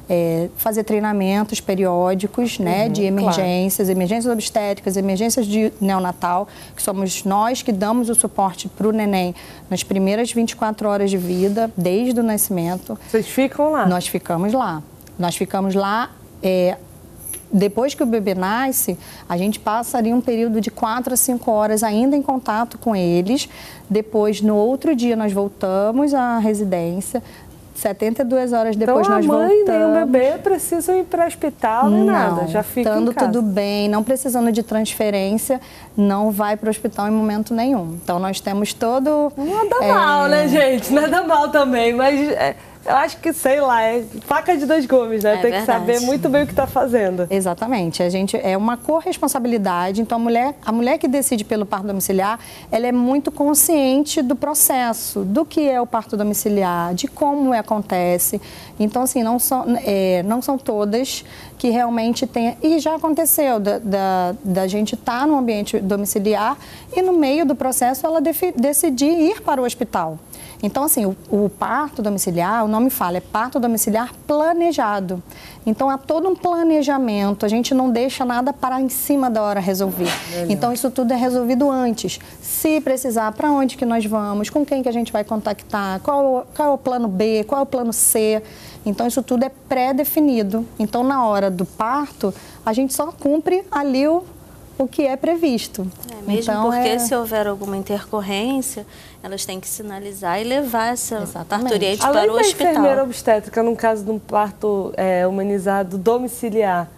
é, fazer treinamentos periódicos, né, Uhum, de emergências, claro. emergências obstétricas, emergências de neonatal, que somos nós que damos o suporte para o neném nas primeiras vinte e quatro horas de vida, desde o nascimento. Vocês ficam lá? Nós ficamos lá. Nós ficamos lá, é, depois que o bebê nasce, a gente passaria um período de quatro a cinco horas ainda em contato com eles. Depois, no outro dia, nós voltamos à residência. setenta e duas horas depois então, nós a mãe voltamos. nem o bebê precisam ir para o hospital nem não, nada, já fica estando em casa. tudo bem, não precisando de transferência, não vai para o hospital em momento nenhum. Então nós temos todo... Nada é... mal, né, gente? Nada mal também, mas é, eu acho que, sei lá, é faca de dois gumes, né? É Tem que verdade. saber muito bem o que está fazendo. Exatamente. A gente é uma corresponsabilidade. Então, a mulher, a mulher que decide pelo parto domiciliar, ela é muito consciente do processo, do que é o parto domiciliar, de como acontece. Então, assim, não são, é, não são todas que realmente têm... E já aconteceu da, da, da gente estar no ambiente domiciliar e, no meio do processo, ela defi, decidir ir para o hospital. Então, assim, o, o parto domiciliar, o nome fala, é parto domiciliar planejado. Então, há todo um planejamento, a gente não deixa nada para em cima da hora resolver. Melhor. Então, isso tudo é resolvido antes. Se precisar, para onde que nós vamos, com quem que a gente vai contactar, qual, qual é o plano B, qual é o plano C. Então, isso tudo é pré-definido. Então, na hora do parto, a gente só cumpre ali o... o que é previsto. É, mesmo então, porque é... se houver alguma intercorrência, elas têm que sinalizar e levar essa Exatamente. parturiente Além para o da hospital. enfermeira obstétrica, no caso de um parto é, humanizado domiciliar,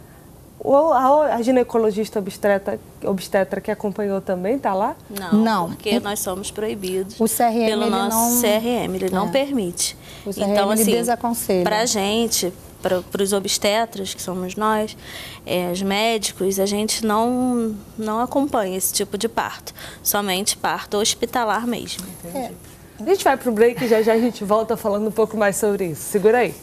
ou a, a ginecologista obstetra, obstetra que acompanhou também está lá? Não, Não, porque nós somos proibidos o C R M, pelo ele nosso não... C R M, ele não É. permite. O C R M, então, ele assim, desaconselha. para a gente, para os obstetras, que somos nós, é, os médicos, a gente não, não acompanha esse tipo de parto, somente parto hospitalar mesmo. É. A gente vai para o break e já já a gente volta falando um pouco mais sobre isso. Segura aí.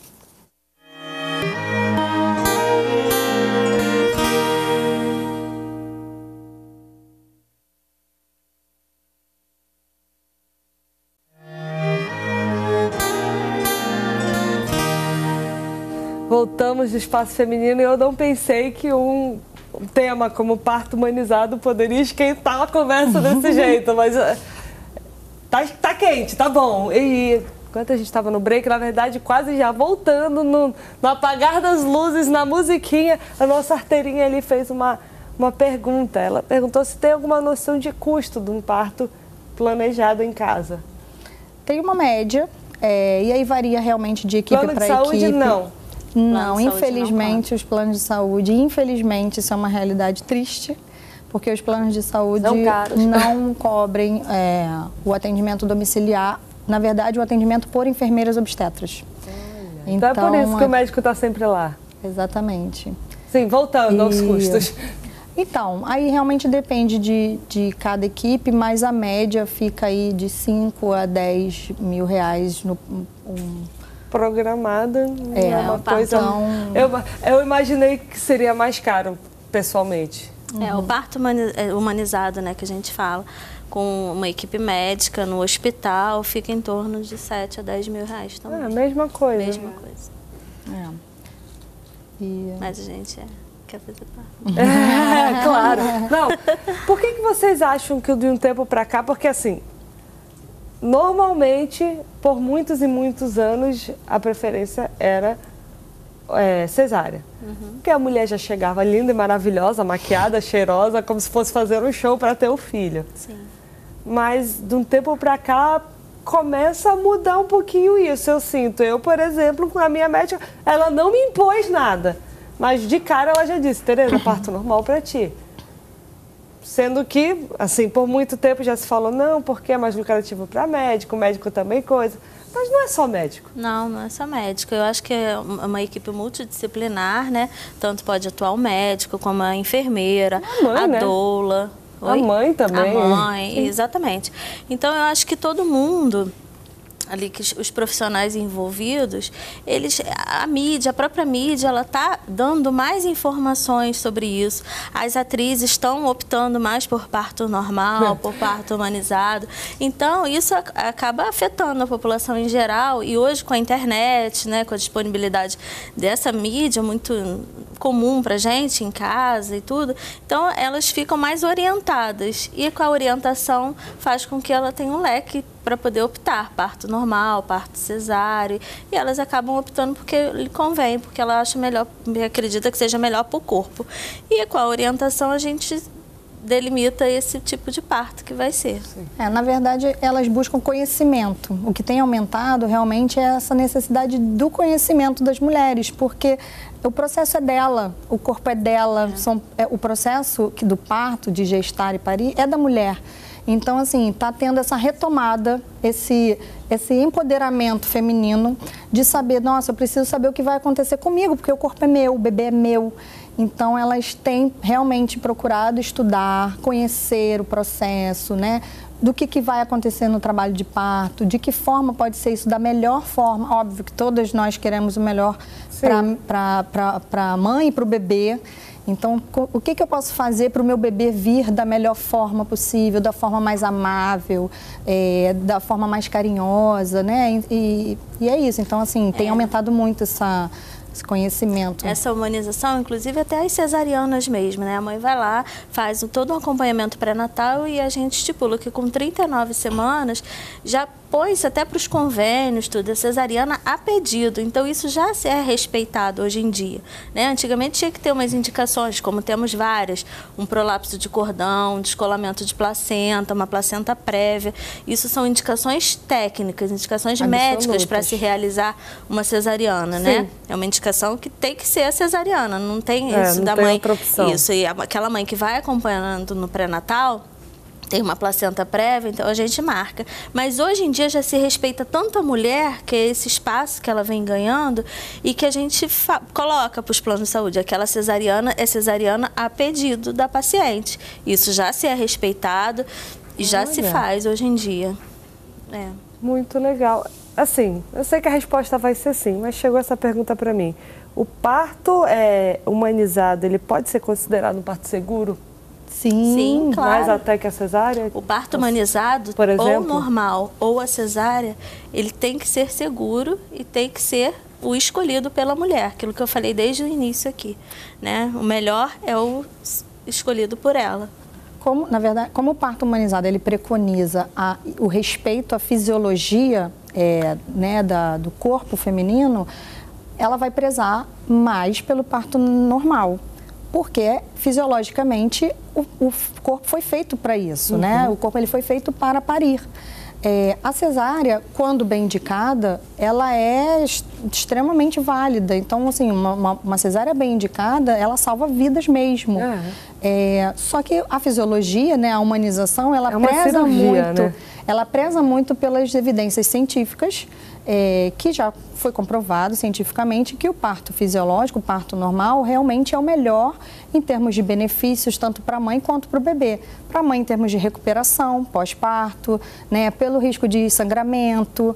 Voltamos do espaço feminino e eu não pensei que um tema como parto humanizado poderia esquentar a conversa desse jeito, mas uh, tá, tá quente, tá bom. E enquanto a gente estava no break, na verdade, quase já voltando no, no apagar das luzes, na musiquinha, a nossa arteirinha ali fez uma, uma pergunta. Ela perguntou se tem alguma noção de custo de um parto planejado em casa. Tem uma média, é, e aí varia realmente de equipe para equipe. Plano de saúde, não. Não, Plano de infelizmente, não os planos de saúde, infelizmente, isso é uma realidade triste, porque os planos de saúde São caros. não cobrem é, o atendimento domiciliar, na verdade, o atendimento por enfermeiras obstetras. Então, então é por isso que o médico está sempre lá. Exatamente. Sim, voltando e... aos custos. Então, aí realmente depende de, de cada equipe, mas a média fica aí de cinco a dez mil reais no... Um, programada, é, é uma coisa... Então... Eu, eu imaginei que seria mais caro, pessoalmente. É, uhum. O parto humanizado, né, que a gente fala, com uma equipe médica no hospital, fica em torno de sete a dez mil reais também. É a mesma coisa. Mesma coisa. É. E... Mas a gente é, quer fazer parto. É, claro. Não, por que, que vocês acham que de um tempo pra cá, porque assim... Normalmente, por muitos e muitos anos, a preferência era é, cesárea. Uhum. Porque a mulher já chegava linda e maravilhosa, maquiada, cheirosa, como se fosse fazer um show para ter o filho. Sim. Mas, de um tempo para cá, começa a mudar um pouquinho isso, eu sinto. Eu, por exemplo, com a minha médica, ela não me impôs nada. Mas, de cara, ela já disse, Tereza, parto normal para ti. Sendo que, assim, por muito tempo já se falou, não, porque é mais lucrativo para médico, médico também coisa. Mas não é só médico. Não, não é só médico. Eu acho que é uma equipe multidisciplinar, né? Tanto pode atuar o médico, como a enfermeira, a, mãe, a né? doula. Oi? A mãe também. A mãe, exatamente. Então, eu acho que todo mundo ali que os profissionais envolvidos, eles, a mídia, a própria mídia, ela está dando mais informações sobre isso. As atrizes estão optando mais por parto normal, é. por parto humanizado. Então, isso acaba afetando a população em geral. E hoje, com a internet, né, com a disponibilidade dessa mídia muito comum para a gente em casa e tudo, então elas ficam mais orientadas. E com a orientação faz com que ela tenha um leque para poder optar, parto normal, parto cesáreo, e elas acabam optando porque lhe convém, porque ela acha melhor, acredita que seja melhor para o corpo. E com a orientação a gente delimita esse tipo de parto que vai ser. É, na verdade, elas buscam conhecimento. O que tem aumentado realmente é essa necessidade do conhecimento das mulheres, porque o processo é dela, o corpo é dela, é. São, é, o processo que, do parto, de gestar e parir, é da mulher. Então, assim, está tendo essa retomada, esse, esse empoderamento feminino de saber, nossa, eu preciso saber o que vai acontecer comigo, porque o corpo é meu, o bebê é meu. Então, elas têm realmente procurado estudar, conhecer o processo, né? Do que, que vai acontecer no trabalho de parto, de que forma pode ser isso da melhor forma. Óbvio que todas nós queremos o melhor para a mãe e para o bebê. Então, o que, que eu posso fazer para o meu bebê vir da melhor forma possível, da forma mais amável, é, da forma mais carinhosa, né? E, e é isso. Então, assim, tem é. aumentado muito essa... esse conhecimento. Essa humanização, inclusive até as cesarianas mesmo, né? A mãe vai lá, faz um, todo um acompanhamento pré-natal e a gente estipula que com trinta e nove semanas já põe-se até para os convênios, tudo, a cesariana a pedido. Então, isso já é respeitado hoje em dia, né? Antigamente tinha que ter umas indicações, como temos várias, um prolapso de cordão, um descolamento de placenta, uma placenta prévia. Isso são indicações técnicas, indicações Absolutas. médicas para se realizar uma cesariana, Sim. né? É uma indicação que tem que ser a cesariana, não tem é, isso não da tem mãe. Outra opção. Isso, e aquela mãe que vai acompanhando no pré-natal, tem uma placenta prévia, então a gente marca. Mas hoje em dia já se respeita tanto a mulher, que é esse espaço que ela vem ganhando, e que a gente coloca para os planos de saúde. Aquela cesariana é cesariana a pedido da paciente. Isso já se é respeitado e já Olha. se faz hoje em dia. É. Muito legal. Assim, eu sei que a resposta vai ser sim, mas chegou essa pergunta para mim. O parto é, humanizado, ele pode ser considerado um parto seguro? Sim, Sim, claro. Mais até que a cesárea? O parto humanizado, por exemplo, ou normal, ou a cesárea, ele tem que ser seguro e tem que ser o escolhido pela mulher. Aquilo que eu falei desde o início aqui, né? O melhor é o escolhido por ela. Como, na verdade, como o parto humanizado, ele preconiza a, o respeito à fisiologia é, né, da, do corpo feminino, ela vai prezar mais pelo parto normal. Porque, fisiologicamente, o, o corpo foi feito para isso, uhum. né? O corpo ele foi feito para parir. É, a cesárea, quando bem indicada, ela é extremamente válida. Então, assim, uma, uma, uma cesárea bem indicada, ela salva vidas mesmo. Uhum. É, só que a fisiologia, né, a humanização, ela é uma preza cirurgia, muito. Né? Ela preza muito pelas evidências científicas, é, que já foi comprovado cientificamente que o parto fisiológico, o parto normal, realmente é o melhor em termos de benefícios, tanto para a mãe quanto para o bebê. Para a mãe, em termos de recuperação, pós-parto, né, pelo risco de sangramento,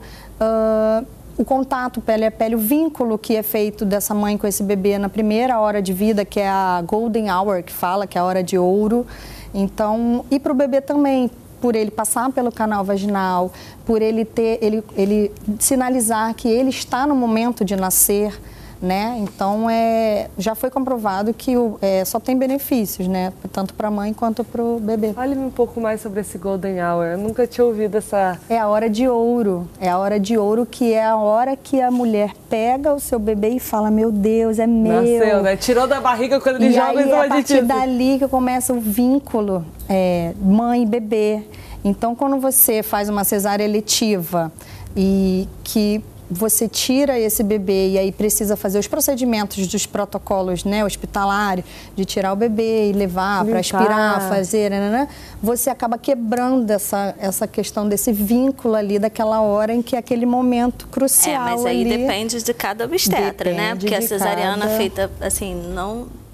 uh, o contato pele a pele, o vínculo que é feito dessa mãe com esse bebê na primeira hora de vida, que é a golden hour, que fala, que é a hora de ouro. Então, e para o bebê também, por ele passar pelo canal vaginal, por ele ter, ele, ele sinalizar que ele está no momento de nascer, né? Então, é, já foi comprovado que o, é, só tem benefícios, né? Tanto para a mãe quanto para o bebê. Fale-me um pouco mais sobre esse golden hour. Eu nunca tinha ouvido essa... É a hora de ouro. É a hora de ouro, que é a hora que a mulher pega o seu bebê e fala, meu Deus, é meu. Nasceu, né? Tirou da barriga quando ele joga os aditivos. E aí, a partir dali que começa o vínculo é, mãe e bebê. Então, quando você faz uma cesárea eletiva e que você tira esse bebê e aí precisa fazer os procedimentos dos protocolos, né, hospitalares, de tirar o bebê e levar para aspirar, fazer, né, né, você acaba quebrando essa, essa questão desse vínculo ali, daquela hora em que é aquele momento crucial. É, mas aí ali, depende de cada obstetra, né? Porque a cesariana cada... feita, assim, não...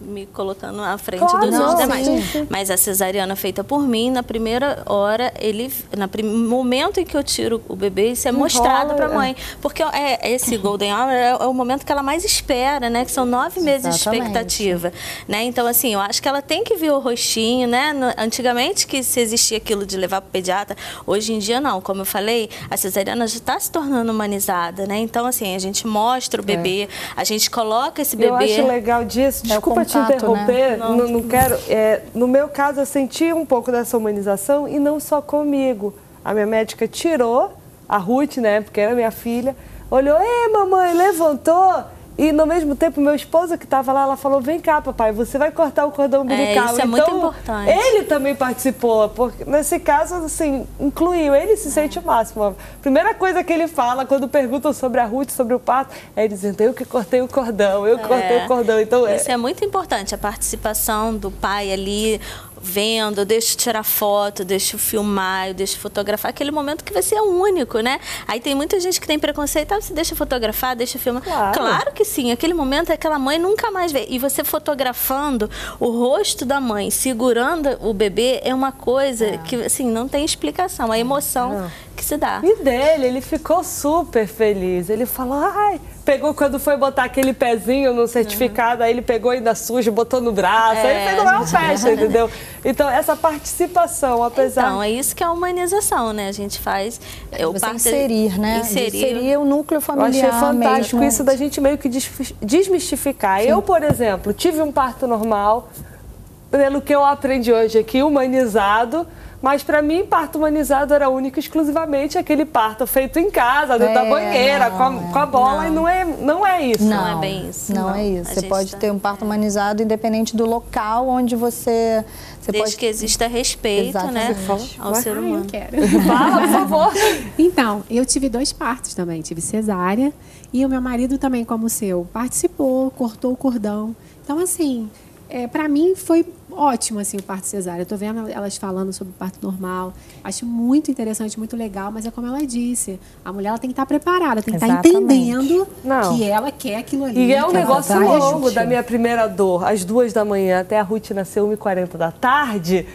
me colocando à frente Claro, dos não, demais. sim, sim. Mas a cesariana feita por mim, na primeira hora, ele, no prim momento em que eu tiro o bebê, isso é Enrola, mostrado para a é. mãe. Porque é, esse golden hour é, é o momento que ela mais espera, né? Que são nove meses de Exatamente. expectativa. Né? Então, assim, eu acho que ela tem que ver o rostinho, né? No, antigamente, que se existia aquilo de levar para o pediatra, hoje em dia não. Como eu falei, a cesariana já está se tornando humanizada, né? Então, assim, a gente mostra o bebê, é. a gente coloca esse bebê... Eu acho legal disso, desculpa é te contato, interromper, né? não, não, não quero... É, no meu caso, eu senti um pouco dessa humanização e não só comigo. A minha médica tirou, a Ruth, né, porque era minha filha, olhou, ei, mamãe, levantou... E, no mesmo tempo, meu esposo que estava lá, ela falou, vem cá, papai, você vai cortar o cordão umbilical. É, isso é então, muito importante. Ele também participou, porque nesse caso, assim, incluiu, ele se sente o máximo. A primeira coisa que ele fala, quando perguntam sobre a Ruth, sobre o parto, é ele dizendo, eu que cortei o cordão, eu que É, cortei o cordão. Então, isso é... é muito importante, a participação do pai ali, vendo, eu deixo tirar foto, deixo filmar, eu deixo fotografar, aquele momento que vai ser único, né? Aí tem muita gente que tem preconceito, ah, você deixa fotografar, deixa filmar. Claro. Claro que sim, aquele momento aquela mãe nunca mais vê. E você fotografando o rosto da mãe, segurando o bebê, é uma coisa é. que, assim, não tem explicação, a emoção não. que se dá. E dele, ele ficou super feliz, ele falou, ai... Pegou quando foi botar aquele pezinho no certificado, uhum. aí ele pegou ainda sujo, botou no braço, é, aí fez uma festa, entendeu? Então, essa participação, apesar... Então, é isso que é a humanização, né? A gente faz... É, o você parto... inserir, né? Inserir. Inserir o núcleo familiar. Eu achei fantástico mesmo. isso da gente meio que desmistificar. Sim. Eu, por exemplo, tive um parto normal, pelo que eu aprendi hoje aqui, humanizado, mas para mim, parto humanizado era único exclusivamente aquele parto feito em casa, dentro é, da banheira, não, com, a, com a bola, não. e não é, não é isso. Não, não é bem isso. Não, não. é isso. A você pode tá... ter um parto humanizado independente do local onde você... você Desde pode... que exista respeito, Exatamente. né, ao Vai. ser humano. Ah, eu quero. Fala, por favor. Então, eu tive dois partos também. Tive cesárea e o meu marido também, como o seu, participou, cortou o cordão. Então, assim, é, para mim foi ótimo assim, o parto cesárea. Eu estou vendo elas falando sobre o parto normal. Acho muito interessante, muito legal, mas é como ela disse, a mulher ela tem que estar preparada, tem que Exatamente. estar entendendo Não. que ela quer aquilo ali. E é um negócio longo gente. da minha primeira dor, às duas da manhã até a Ruth nasceu uma e quarenta da tarde.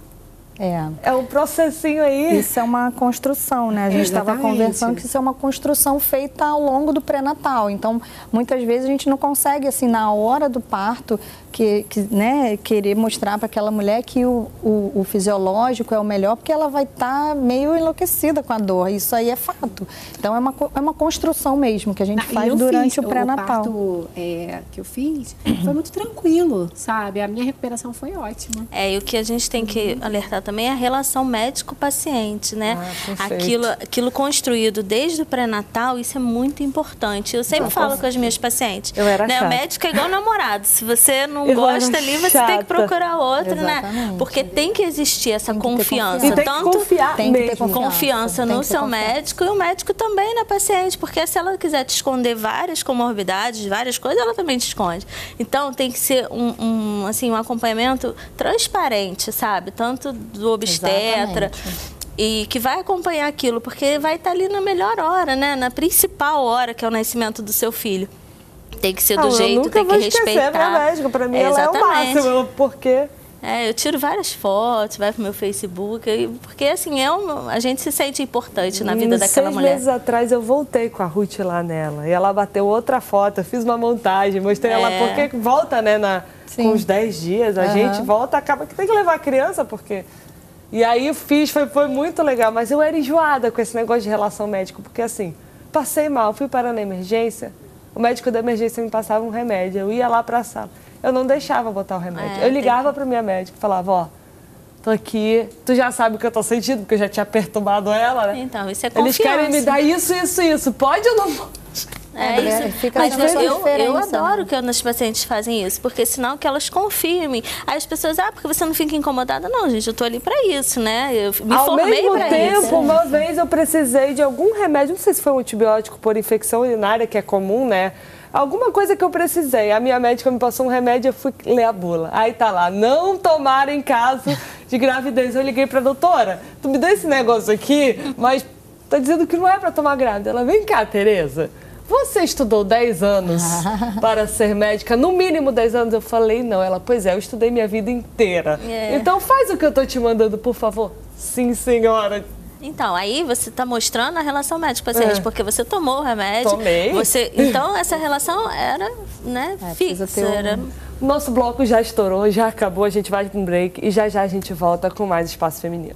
É. É um processinho aí. Isso é uma construção, né? A gente estava conversando que isso é uma construção feita ao longo do pré-natal. Então, muitas vezes a gente não consegue, assim, na hora do parto, que, que, né, querer mostrar para aquela mulher que o, o, o fisiológico é o melhor, porque ela vai estar tá meio enlouquecida com a dor. Isso aí é fato. Então, é uma, é uma construção mesmo que a gente não, faz durante fiz, o pré-natal. O parto é, que eu fiz foi muito tranquilo, sabe? A minha recuperação foi ótima. É, e o que a gente tem que alertar também é a relação médico-paciente, né? Ah, aquilo, aquilo construído desde o pré-natal, isso é muito importante. Eu sempre ah, falo com as minhas pacientes. Eu era né? chata. O médico é igual namorado. Se você não Eu gosta ali, você chata. tem que procurar outro, Exatamente. né? Porque tem que existir essa tem confiança. E tem Tanto que confiar tem que ter mesmo. confiança, confiança no seu confiança. médico e o médico também na paciente. Porque se ela quiser te esconder várias comorbidades, várias coisas, ela também te esconde. Então, tem que ser um, um, assim, um acompanhamento transparente, sabe? Tanto do obstetra... Exatamente. E que vai acompanhar aquilo, porque vai estar ali na melhor hora, né? Na principal hora, que é o nascimento do seu filho. Tem que ser do Não, jeito, tem que respeitar. A minha médica, para mim é, ela é o máximo, porque... É, eu tiro várias fotos, vai pro meu Facebook, porque assim, é um, a gente se sente importante na vida e daquela seis mulher. Seis meses atrás eu voltei com a Ruth lá nela, e ela bateu outra foto, eu fiz uma montagem, mostrei É. ela, porque volta, né, na, com os dez dias, a Uhum. gente volta, acaba que tem que levar a criança, porque... E aí eu fiz, foi, foi muito legal, mas eu era enjoada com esse negócio de relação médico, porque assim, passei mal, fui parar na emergência, o médico da emergência me passava um remédio, eu ia lá pra sala, eu não deixava botar o remédio, É, eu ligava que... pra minha médica e falava, ó, tô aqui, tu já sabe o que eu tô sentindo, porque eu já tinha perturbado ela, né? Então, isso é Eles confiança. querem me dar isso, isso, isso, pode ou não pode? É, É, isso. fica Mas essa eu, eu diferença, adoro né? que as pacientes fazem isso, porque senão que elas confirmem. Aí as pessoas, ah, porque você não fica incomodada? Não, gente, eu tô ali pra isso, né? Eu me Ao formei mesmo pra tempo, isso. uma vez eu precisei de algum remédio, não sei se foi um antibiótico por infecção urinária, que é comum, né? Alguma coisa que eu precisei. A minha médica me passou um remédio, eu fui ler a bula. Aí tá lá, não tomar em caso de gravidez. Eu liguei pra doutora, tu me dá esse negócio aqui, mas tá dizendo que não é pra tomar grávida. Ela, vem cá, Tereza. você estudou dez anos para ser médica, no mínimo dez anos? Eu falei, não. Ela, pois é, eu estudei minha vida inteira. É. Então faz o que eu tô te mandando, por favor. Sim, senhora. Então, aí você está mostrando a relação médico-paciente, é. porque você tomou o remédio. Tomei. Você, então, essa relação era, né, é, fixa. Um... Era... Nosso bloco já estourou, já acabou, a gente vai para um break e já já a gente volta com mais Espaço Feminino.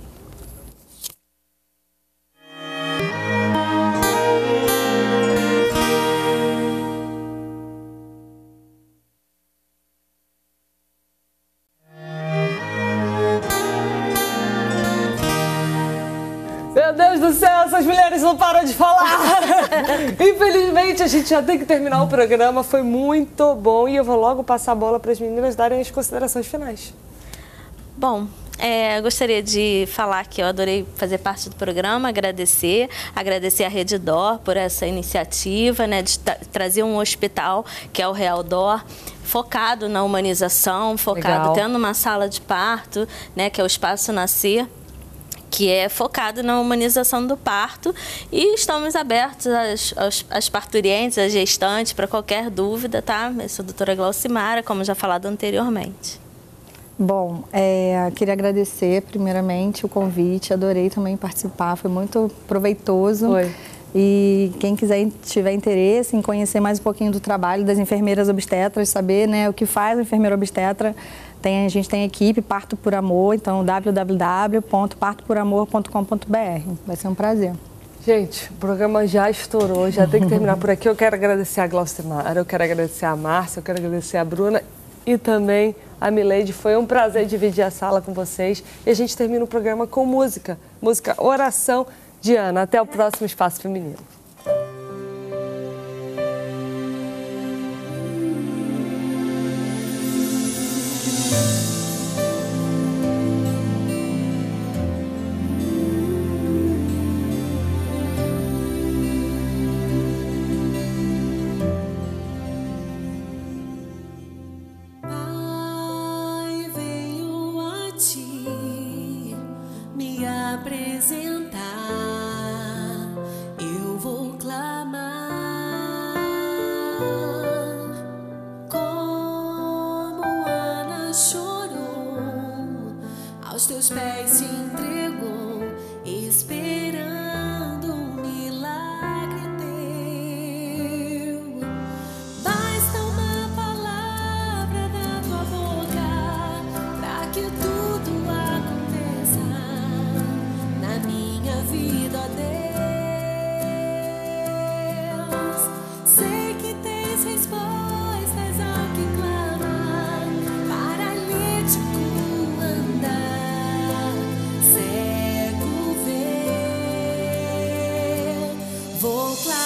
Meu Deus do céu, essas mulheres não param de falar. Infelizmente, a gente já tem que terminar o programa. Foi muito bom e eu vou logo passar a bola para as meninas darem as considerações finais. Bom, é, eu gostaria de falar que eu adorei fazer parte do programa, agradecer, agradecer a Rede Dor por essa iniciativa, né, de tra trazer um hospital, que é o Real Dor, focado na humanização, focado, Legal. tendo uma sala de parto, né, que é o Espaço Nascer, que é focado na humanização do parto, e estamos abertos às, às, às parturientes, às gestantes, para qualquer dúvida, tá? Eu sou a doutora Glaucimara, como já falado anteriormente. Bom, é, queria agradecer primeiramente o convite, adorei também participar, foi muito proveitoso. Foi. E quem quiser, tiver interesse em conhecer mais um pouquinho do trabalho das enfermeiras obstetras, saber, né, o que faz a enfermeira obstetra, tem, a gente tem equipe Parto por Amor, então w w w ponto parto por amor ponto com ponto b r. Vai ser um prazer. Gente, o programa já estourou, já tem que terminar por aqui. Eu quero agradecer a Glaucimara, eu quero agradecer a Márcia, eu quero agradecer a Bruna e também a Mileide. Foi um prazer dividir a sala com vocês. E a gente termina o programa com música, música Oração de Ana. Até o próximo Espaço Feminino. Aos teus pés se entregou, esperando um milagre teu. Basta uma palavra da tua boca para que tudo aconteça na minha vida, ó Deus. Sei que tens respostas ao que clama, paralítico andar. Vou clamar.